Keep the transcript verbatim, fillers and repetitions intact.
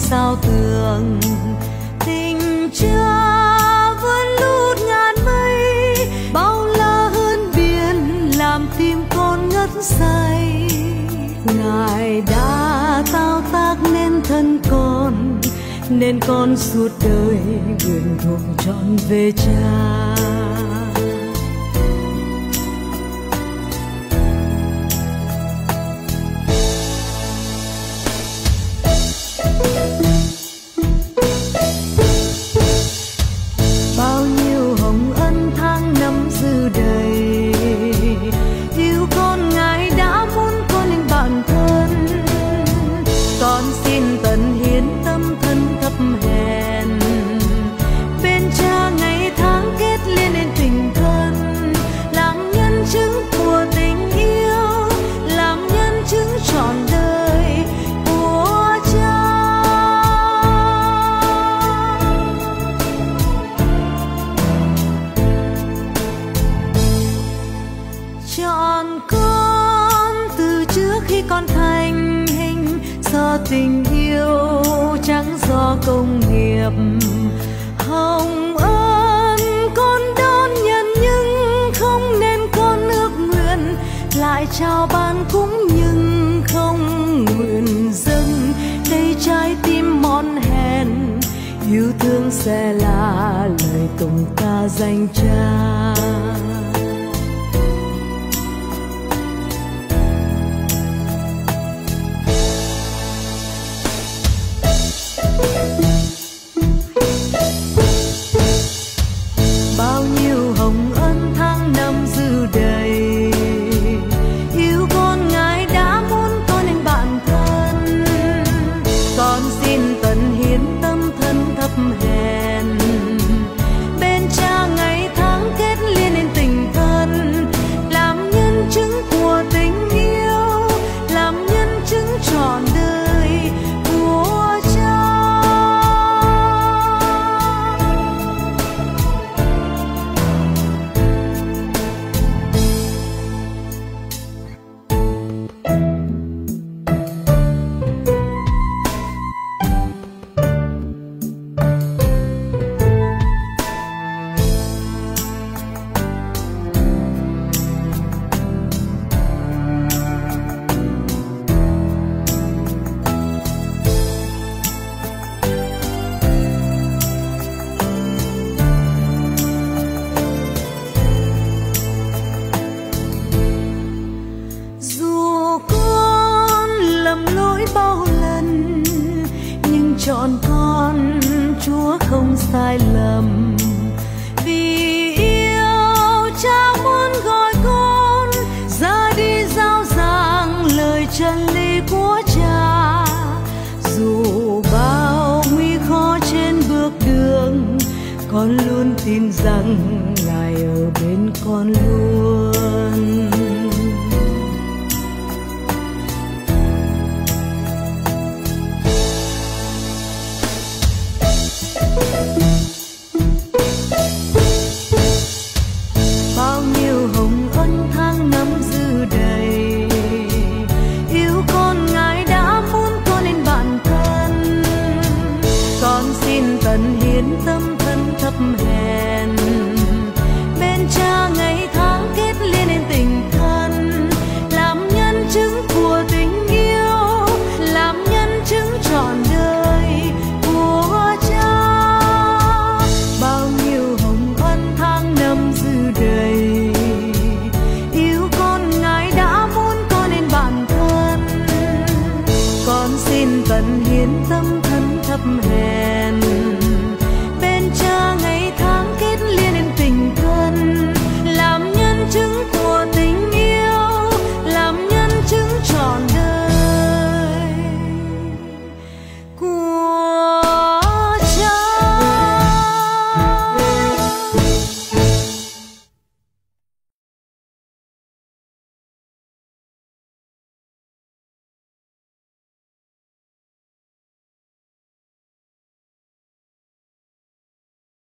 sao tường. Tình cha vẫn lút ngàn mây, bao la hơn biển làm tim con ngất say. Ngài đã tao tác nên thân con, nên con suốt đời nguyện thuộc trọn về cha. Bao nhiêu hồng ân tháng năm dư đầy, yêu con Ngài đã muốn con nên bạn thân. Con xin tận hiến tâm thân thấp hèn, bên cha ngày tháng kết liên nên tình thân. Làm nhân chứng của tình yêu, làm nhân chứng trọn đời của cha. Chọn con từ trước khi con thành hình, do tình yêu chẳng do công nghiệp. Hồng ân con đón nhận nhưng không nên con ước nguyện, lại trao ban cũng nhưng không nguyện dâng. Đây trái tim mòn hèn, yêu thương sẽ là lời tụng ca danh cha. Bao nhiêu hồng ân tháng năm dư đầy, yêu con Ngài đã muốn con nên bạn thân. Con xin tận hiến tâm thân thấp hèn, bên cha ngày tháng kết liên nên tình thân. Làm nhân chứng của tình yêu, làm nhân chứng trọn đời của cha. Chọn con Chúa không sai lầm, vì yêu cha muốn gọi con ra đi rao giảng lời chân lý của cha. Dù bao nguy khó trên bước đường, con luôn tin rằng Ngài ở bên con luôn.